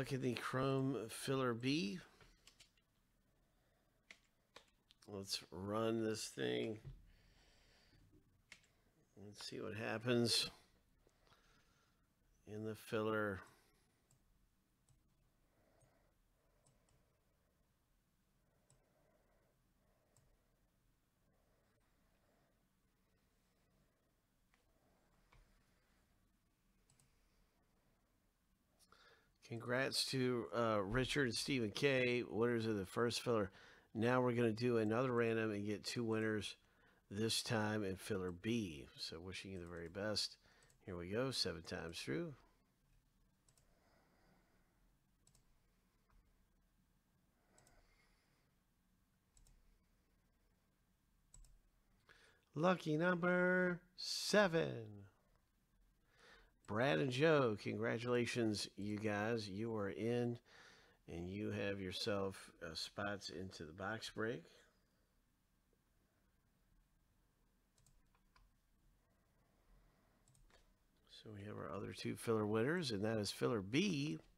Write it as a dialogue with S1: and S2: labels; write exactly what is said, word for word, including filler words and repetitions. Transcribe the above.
S1: look at the Chrome Filler B. Let's run this thing. Let's see what happens in the filler. Congrats to uh, Richard and Stephen K, winners of the first filler. Now we're going to do another random and get two winners, this time in filler B. So wishing you the very best. Here we go, seven times through. Lucky number seven. Brad and Joe, congratulations, you guys. You are in, and you have yourself uh, spots into the box break. So we have our other two filler winners, and that is filler B.